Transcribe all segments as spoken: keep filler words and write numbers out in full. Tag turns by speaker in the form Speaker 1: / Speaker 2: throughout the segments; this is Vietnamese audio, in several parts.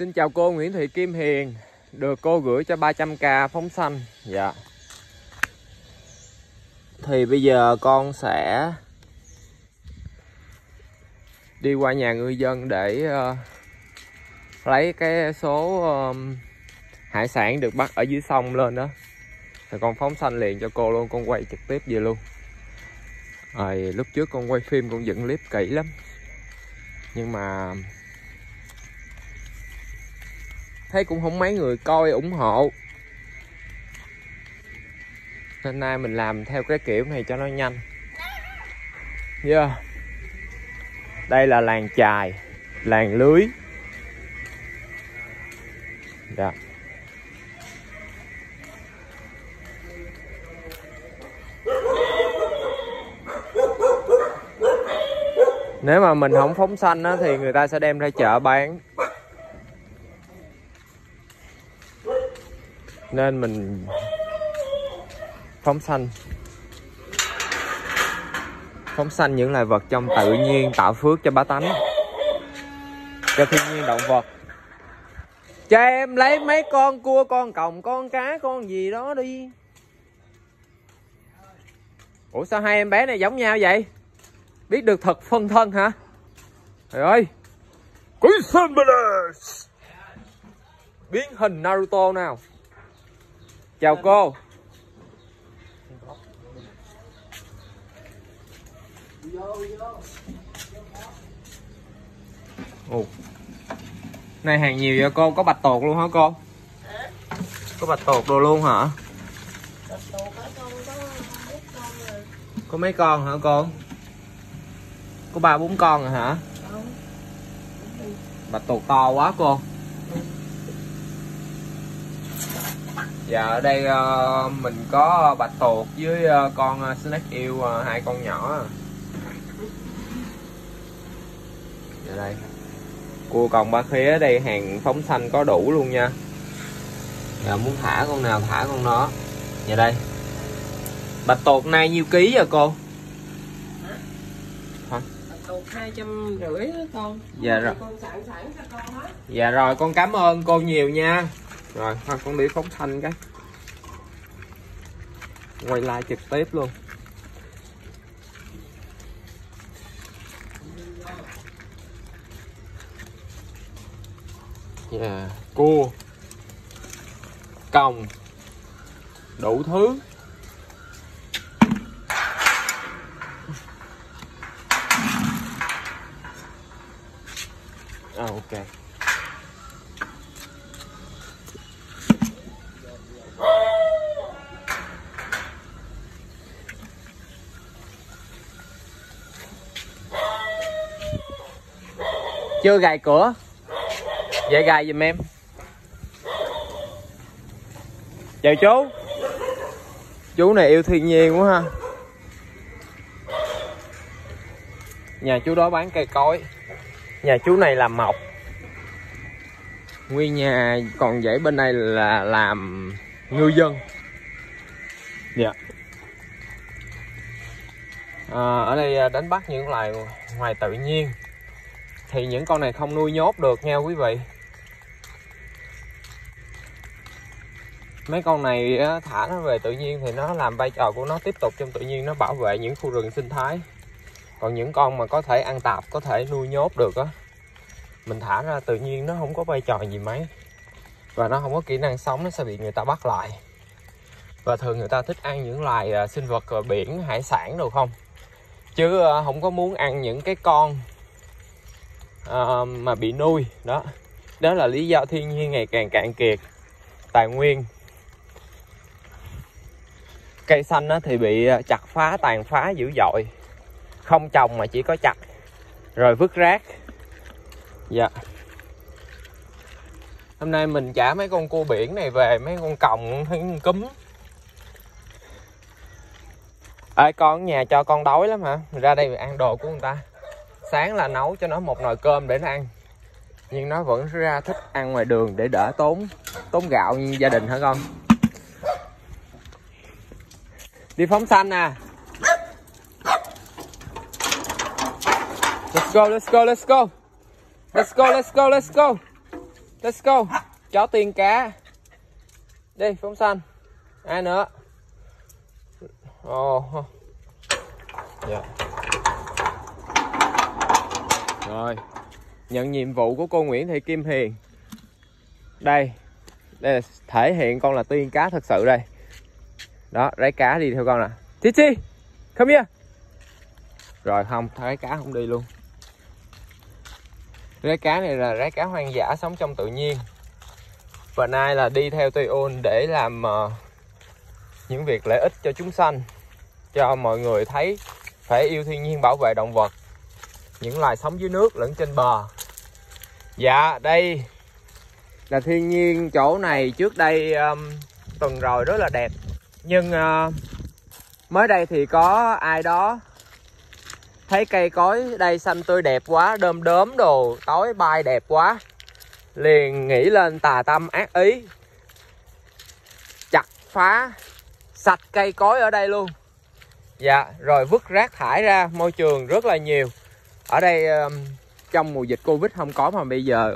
Speaker 1: Xin chào cô Nguyễn Thị Kim Hiền, được cô gửi cho ba trăm k phóng xanh. Dạ. Thì bây giờ con sẽ đi qua nhà ngư dân để uh, lấy cái số uh, hải sản được bắt ở dưới sông lên đó. Thì con phóng xanh liền cho cô luôn, con quay trực tiếp về luôn. Rồi lúc trước con quay phim con dựng clip kỹ lắm, nhưng mà thấy cũng không mấy người coi ủng hộ, nên nay mình làm theo cái kiểu này cho nó nhanh. Yeah. Đây là làng chài, làng lưới. Dạ. Nếu mà mình không phóng xanh á, thì người ta sẽ đem ra chợ bán. Nên mình phóng xanh. Phóng xanh những loài vật trong tự nhiên, tạo phước cho bá tánh, cho thiên nhiên động vật. Cho em lấy mấy con cua, con còng, con cá, con gì đó đi. Ủa sao hai em bé này giống nhau vậy? Biết được thật phân thân hả? Trời ơi, biến hình Naruto nào. Chào cô. Ồ. Này hàng nhiều vậy cô, có bạch tuộc luôn hả cô? Có bạch tuộc đồ luôn hả? Có mấy con hả cô? Có ba bốn con rồi hả? Bạch tuộc to quá cô. Dạ ở đây uh, mình có bạch tuộc với uh, con uh, snake eel, uh, hai con nhỏ. Dạ đây. Cua còng ba khía, đây hàng phóng xanh có đủ luôn nha. Dạ muốn thả con nào thả con đó. Dạ đây. Bạch tuộc nay nhiêu ký vậy cô?
Speaker 2: Hả?
Speaker 1: Hả?
Speaker 2: Bạch tuộc hai trăm rưỡi đó con.
Speaker 1: Dạ rồi.
Speaker 2: Con sẵn sẵn cho con hết.
Speaker 1: Dạ rồi, con cảm ơn cô nhiều nha. Rồi, thôi con đi phóng xanh cái. Quay like trực tiếp luôn. Yeah, cua, còng, đủ thứ. À, ok. Chưa gài cửa. Vậy gài giùm em. Chào chú. Chú này yêu thiên nhiên quá ha. Nhà chú đó bán cây cối, nhà chú này làm mộc. Nguyên nhà còn dãy bên đây là làm ngư dân. Dạ. À, ở đây đánh bắt những loài ngoài tự nhiên. Thì những con này không nuôi nhốt được nha quý vị. Mấy con này thả nó về tự nhiên thì nó làm vai trò của nó tiếp tục trong tự nhiên, nó bảo vệ những khu rừng sinh thái. Còn những con mà có thể ăn tạp, có thể nuôi nhốt được á, mình thả ra tự nhiên nó không có vai trò gì mấy. Và nó không có kỹ năng sống, nó sẽ bị người ta bắt lại. Và thường người ta thích ăn những loài sinh vật biển, hải sản đâu không. Chứ không có muốn ăn những cái con uh, mà bị nuôi. Đó Đó là lý do thiên nhiên ngày càng cạn kiệt tài nguyên. Cây xanh thì bị chặt phá, tàn phá dữ dội. Không trồng mà chỉ có chặt rồi vứt rác. Dạ. Hôm nay mình trả mấy con cua biển này về, mấy con còng thấy cúm. Ê con, nhà cho con đói lắm hả? Mình ra đây ăn đồ của người ta. Sáng là nấu cho nó một nồi cơm để nó ăn, nhưng nó vẫn ra thích ăn ngoài đường để đỡ tốn tốn gạo như gia đình hả con? Đi phóng xanh nè. Let's go, let's go, let's go. Let's go, let's go, let's go. Let's go. Chó tiên cá. Đi Phóng Sanh. Ai nữa? Ồ. Oh. Dạ. Rồi. Nhận nhiệm vụ của cô Nguyễn Thị Kim Hiền. Đây. Đây là thể hiện con là tiên cá thật sự đây. Đó, rái cá đi theo con nè. Chi Chi, come here. Rồi không, rái cá không đi luôn. Rái cá này là rái cá hoang dã sống trong tự nhiên. Và nay là đi theo Tuyôn để làm uh, những việc lợi ích cho chúng sanh, cho mọi người thấy phải yêu thiên nhiên, bảo vệ động vật, những loài sống dưới nước lẫn trên bờ. Dạ, đây là thiên nhiên chỗ này trước đây um, tuần rồi rất là đẹp. Nhưng uh, mới đây thì có ai đó thấy cây cối đây xanh tươi đẹp quá, đom đóm đồ, tối bay đẹp quá, liền nghĩ lên tà tâm ác ý, chặt phá sạch cây cối ở đây luôn. Dạ, rồi vứt rác thải ra môi trường rất là nhiều. Ở đây um, trong mùa dịch Covid không có, mà bây giờ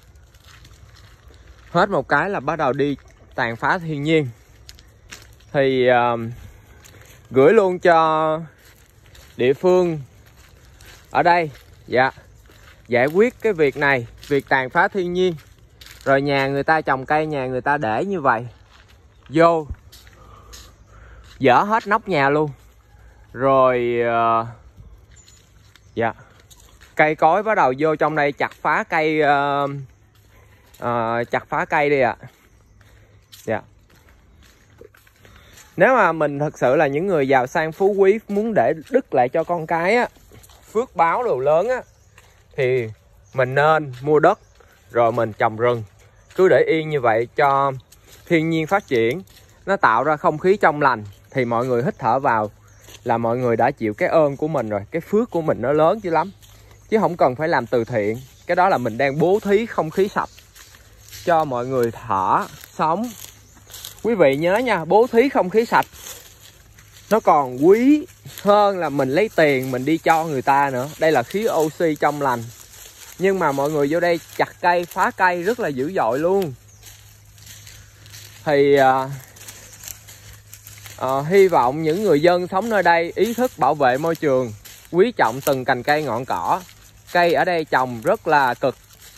Speaker 1: hết một cái là bắt đầu đi tàn phá thiên nhiên. Thì uh, gửi luôn cho địa phương ở đây, dạ, giải quyết cái việc này, việc tàn phá thiên nhiên. Rồi nhà người ta trồng cây, nhà người ta để như vậy, vô dỡ hết nóc nhà luôn. Rồi uh, dạ, cây cối bắt đầu vô trong đây chặt phá cây, uh, uh, chặt phá cây đi ạ. À. Dạ. Nếu mà mình thật sự là những người giàu sang phú quý, muốn để đứt lại cho con cái á, phước báo đồ lớn á, thì mình nên mua đất rồi mình trồng rừng. Cứ để yên như vậy cho thiên nhiên phát triển, nó tạo ra không khí trong lành, thì mọi người hít thở vào là mọi người đã chịu cái ơn của mình rồi. Cái phước của mình nó lớn chứ lắm, chứ không cần phải làm từ thiện. Cái đó là mình đang bố thí không khí sạch cho mọi người thở, sống. Quý vị nhớ nha, bố thí không khí sạch nó còn quý hơn là mình lấy tiền mình đi cho người ta nữa. Đây là khí oxy trong lành. Nhưng mà mọi người vô đây chặt cây, phá cây rất là dữ dội luôn. Thì uh, uh, hy vọng những người dân sống nơi đây ý thức bảo vệ môi trường, quý trọng từng cành cây ngọn cỏ. Cây ở đây trồng rất là cực.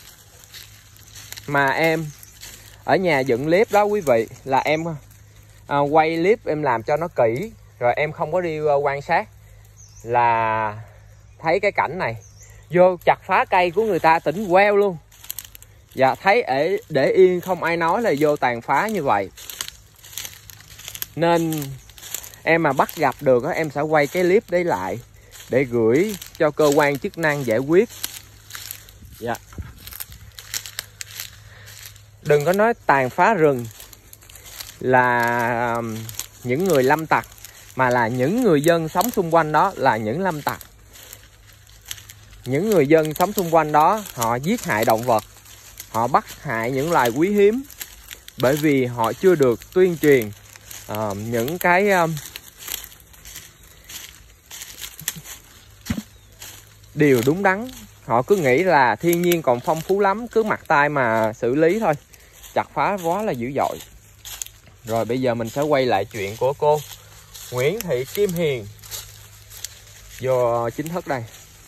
Speaker 1: Mà em ở nhà dựng clip đó quý vị, là em uh, quay clip em làm cho nó kỹ, rồi em không có đi uh, quan sát, là thấy cái cảnh này. Vô chặt phá cây của người ta tỉnh queo luôn. Dạ, thấy để, để yên không ai nói là vô tàn phá như vậy. Nên em mà bắt gặp được em sẽ quay cái clip đấy lại để gửi cho cơ quan chức năng giải quyết. Dạ. Đừng có nói tàn phá rừng là những người lâm tặc, mà là những người dân sống xung quanh đó là những lâm tặc. Những người dân sống xung quanh đó họ giết hại động vật, họ bắt hại những loài quý hiếm, bởi vì họ chưa được tuyên truyền uh, những cái uh, điều đúng đắn. Họ cứ nghĩ là thiên nhiên còn phong phú lắm, cứ mặc tay mà xử lý thôi, chặt phá quá là dữ dội. Rồi bây giờ mình sẽ quay lại chuyện của cô Nguyễn Thị Kim Hiền. Vô chính thức đây.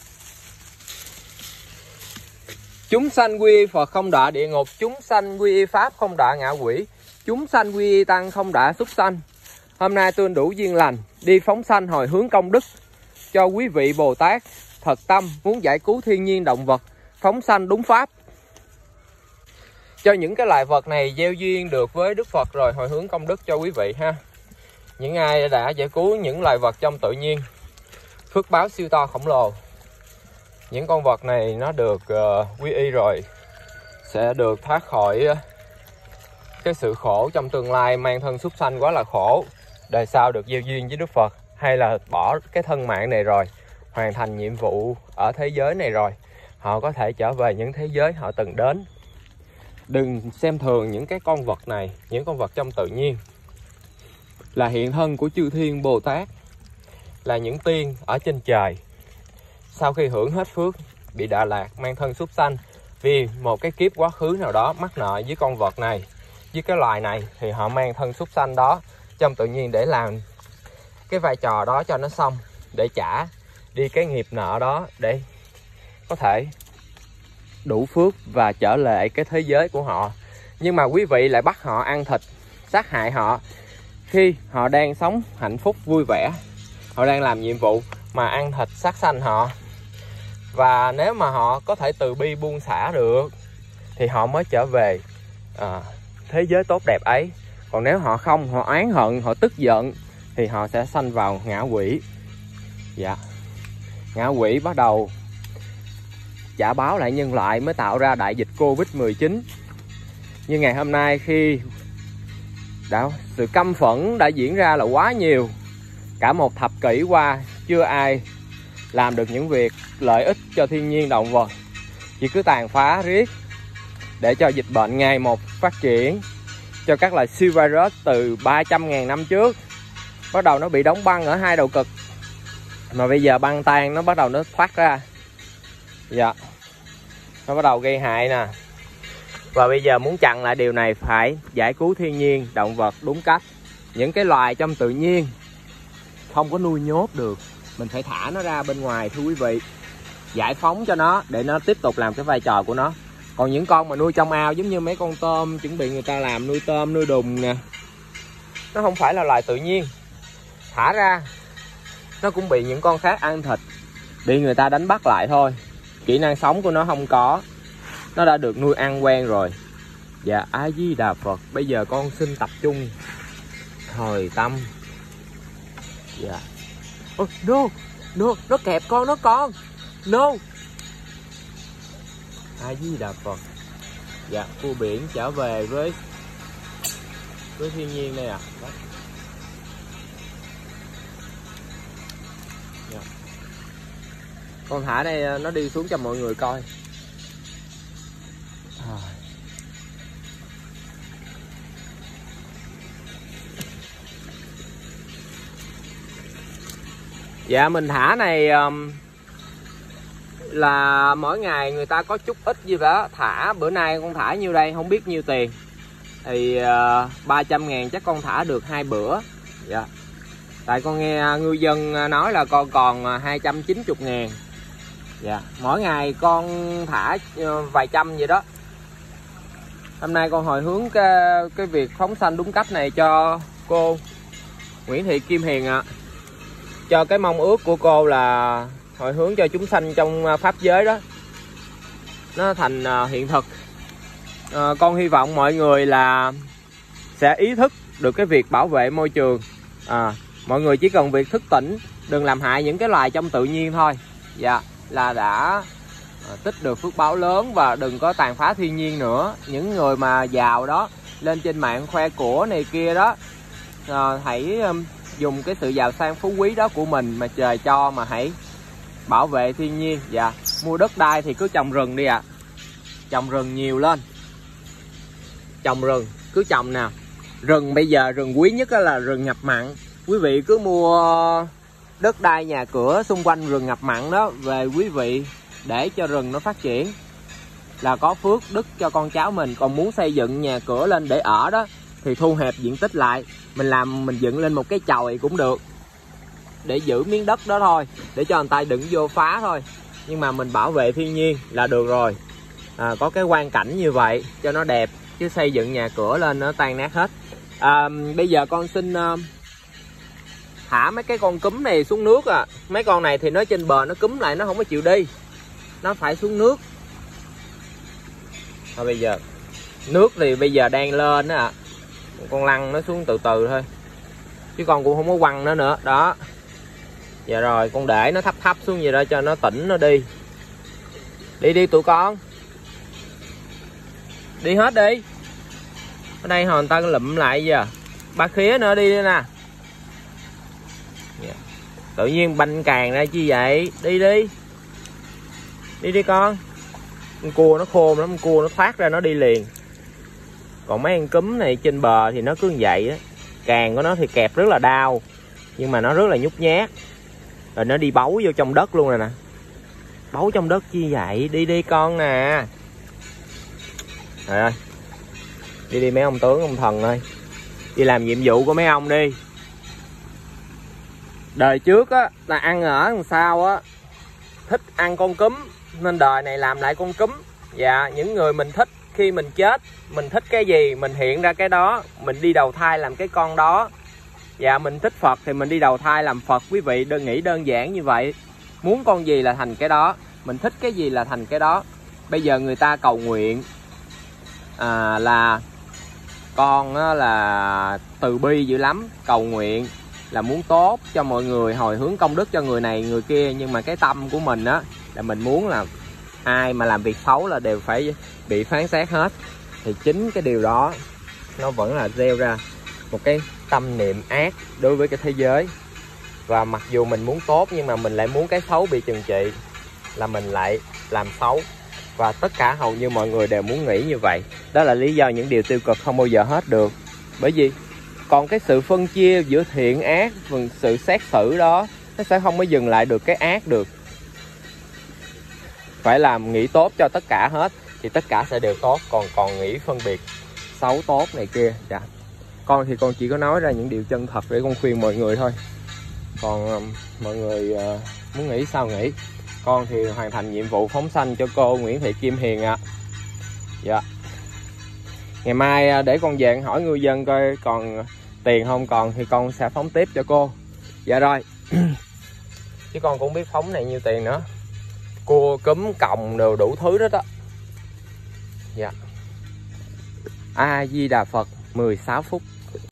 Speaker 1: Chúng sanh quy y Phật không đọa địa ngục, chúng sanh quy y Pháp không đọa ngạ quỷ, chúng sanh quy y Tăng không đọa súc sanh. Hôm nay tôi đủ duyên lành, đi phóng sanh hồi hướng công đức cho quý vị Bồ Tát thật tâm muốn giải cứu thiên nhiên động vật, phóng sanh đúng Pháp. Cho những cái loài vật này gieo duyên được với Đức Phật rồi hồi hướng công đức cho quý vị ha. Những ai đã giải cứu những loài vật trong tự nhiên, phước báo siêu to khổng lồ. Những con vật này nó được uh, quy y rồi sẽ được thoát khỏi uh, cái sự khổ trong tương lai, mang thân súc sanh quá là khổ. Đời sau được gieo duyên với Đức Phật, hay là bỏ cái thân mạng này rồi, hoàn thành nhiệm vụ ở thế giới này rồi, họ có thể trở về những thế giới họ từng đến. Đừng xem thường những cái con vật này, những con vật trong tự nhiên là hiện thân của chư thiên Bồ Tát, là những tiên ở trên trời. Sau khi hưởng hết phước, bị đọa lạc, mang thân súc sanh, Vì một cái kiếp quá khứ nào đó mắc nợ với con vật này, với cái loài này, thì họ mang thân súc sanh đó trong tự nhiên để làm cái vai trò đó cho nó xong, để trả đi cái nghiệp nợ đó, để có thể đủ phước và trở lại cái thế giới của họ. Nhưng mà quý vị lại bắt họ ăn thịt, sát hại họ khi họ đang sống hạnh phúc vui vẻ, họ đang làm nhiệm vụ mà ăn thịt sát sanh họ. Và nếu mà họ có thể từ bi buông xả được thì họ mới trở về à, thế giới tốt đẹp ấy. Còn nếu họ không, họ oán hận, họ tức giận thì họ sẽ sanh vào ngạ quỷ. Dạ, ngạ quỷ bắt đầu trả báo lại nhân loại, mới tạo ra đại dịch Covid mười chín. Nhưng ngày hôm nay khi đã, sự căm phẫn đã diễn ra là quá nhiều, cả một thập kỷ qua chưa ai làm được những việc lợi ích cho thiên nhiên động vật, chỉ cứ tàn phá riết để cho dịch bệnh ngày một phát triển, cho các loài siêu virus từ ba trăm ngàn năm trước bắt đầu nó bị đóng băng ở hai đầu cực, mà bây giờ băng tan nó bắt đầu nó thoát ra. Dạ, nó bắt đầu gây hại nè. Và bây giờ muốn chặn lại điều này phải giải cứu thiên nhiên động vật đúng cách. Những cái loài trong tự nhiên không có nuôi nhốt được, mình phải thả nó ra bên ngoài thưa quý vị, giải phóng cho nó để nó tiếp tục làm cái vai trò của nó. Còn những con mà nuôi trong ao giống như mấy con tôm chuẩn bị người ta làm nuôi tôm, nuôi đùng nè, nó không phải là loài tự nhiên, thả ra nó cũng bị những con khác ăn thịt, bị người ta đánh bắt lại thôi. Kỹ năng sống của nó không có, nó đã được nuôi ăn quen rồi. Dạ, A Di Đà Phật. Bây giờ con xin tập trung thời tâm. Dạ. Oh, no, no, nó kẹp con nó con. No. A Di Đà Phật. Dạ, cua biển trở về với với thiên nhiên đây à. Đó. Dạ. Con thả đây nó đi xuống cho mọi người coi. À. Dạ, mình thả này um, là mỗi ngày người ta có chút ít gì đó thả. Bữa nay con thả nhiêu đây không biết nhiêu tiền, thì uh, ba trăm ngàn chắc con thả được hai bữa. Dạ. Tại con nghe ngư dân nói là con còn hai trăm chín mươi ngàn. Dạ. Mỗi ngày con thả vài trăm vậy đó. Hôm nay con hồi hướng cái, cái việc phóng sanh đúng cách này cho cô Nguyễn Thị Kim Hiền ạ. À. Cho cái mong ước của cô là hồi hướng cho chúng sanh trong pháp giới đó nó thành uh, hiện thực. Uh, con hy vọng mọi người là sẽ ý thức được cái việc bảo vệ môi trường. À, mọi người chỉ cần việc thức tỉnh, đừng làm hại những cái loài trong tự nhiên thôi. Dạ, là đã uh, tích được phước báo lớn, và đừng có tàn phá thiên nhiên nữa. Những người mà giàu đó lên trên mạng khoe của này kia đó, uh, hãy um, dùng cái sự giàu sang phú quý đó của mình mà trời cho, mà hãy bảo vệ thiên nhiên. Dạ, mua đất đai thì cứ trồng rừng đi ạ. À. Trồng rừng nhiều lên. Trồng rừng, cứ trồng nào. Rừng bây giờ rừng quý nhất là rừng ngập mặn. Quý vị cứ mua đất đai nhà cửa xung quanh rừng ngập mặn đó về quý vị để cho rừng nó phát triển, là có phước đức cho con cháu mình. Còn muốn xây dựng nhà cửa lên để ở đó thì thu hẹp diện tích lại, mình làm mình dựng lên một cái chòi cũng được, để giữ miếng đất đó thôi, để cho người ta đừng vô phá thôi. Nhưng mà mình bảo vệ thiên nhiên là được rồi. À, có cái quang cảnh như vậy cho nó đẹp, chứ xây dựng nhà cửa lên nó tan nát hết. À, bây giờ con xin uh, thả mấy cái con cúm này xuống nước à. Mấy con này thì nó trên bờ nó cúm lại, nó không có chịu đi, nó phải xuống nước. Thôi bây giờ nước thì bây giờ đang lên đó ạ. À. Con lăn nó xuống từ từ thôi, chứ con cũng không có quăng nó nữa đó. Dạ rồi, con để nó thấp thấp xuống vậy đó cho nó tỉnh nó đi. Đi đi tụi con, đi hết đi. Ở đây hồi người ta lụm lại giờ. Ba khía nữa đi đi nè. Yeah. Tự nhiên banh càng ra chi vậy. Đi đi. Đi đi con. Con cua nó khôn lắm, con cua nó thoát ra nó đi liền. Còn mấy con cúm này trên bờ thì nó cứ như vậy á. Càng của nó thì kẹp rất là đau, nhưng mà nó rất là nhút nhát. Rồi nó đi bấu vô trong đất luôn rồi nè. Bấu trong đất chi vậy? Đi đi con nè. Trời ơi, đi đi mấy ông tướng ông thần ơi, đi làm nhiệm vụ của mấy ông đi. Đời trước á là ăn ở làm sao á, thích ăn con cúm nên đời này làm lại con cúm. Dạ, những người mình thích khi mình chết, mình thích cái gì mình hiện ra cái đó, mình đi đầu thai làm cái con đó. Dạ, mình thích Phật thì mình đi đầu thai làm Phật. Quý vị đơn nghĩ đơn giản như vậy. Muốn con gì là thành cái đó, mình thích cái gì là thành cái đó. Bây giờ người ta cầu nguyện à, là con á, là từ bi dữ lắm, cầu nguyện là muốn tốt cho mọi người, hồi hướng công đức cho người này người kia. Nhưng mà cái tâm của mình á là mình muốn là ai mà làm việc xấu là đều phải bị phán xét hết. Thì chính cái điều đó nó vẫn là gieo ra một cái tâm niệm ác đối với cái thế giới. Và mặc dù mình muốn tốt nhưng mà mình lại muốn cái xấu bị trừng trị, là mình lại làm xấu. Và tất cả hầu như mọi người đều muốn nghĩ như vậy. Đó là lý do những điều tiêu cực không bao giờ hết được. Bởi vì còn cái sự phân chia giữa thiện ác, sự xét xử đó, nó sẽ không có dừng lại được cái ác được. Phải làm nghĩ tốt cho tất cả hết thì tất cả sẽ đều tốt. Còn còn nghĩ phân biệt xấu tốt này kia, dạ. Con thì con chỉ có nói ra những điều chân thật để con khuyên mọi người thôi. Còn um, mọi người uh, muốn nghĩ sao nghĩ. Con thì hoàn thành nhiệm vụ phóng sanh cho cô Nguyễn Thị Kim Hiền ạ. À. Dạ. Ngày mai uh, để con về hỏi ngư dân coi còn tiền không, còn thì con sẽ phóng tiếp cho cô. Dạ rồi. Chứ con cũng biết phóng này nhiêu tiền nữa. Cua, cúm, còng đều đủ thứ đó đó. Dạ. A Di Đà Phật mười sáu phút.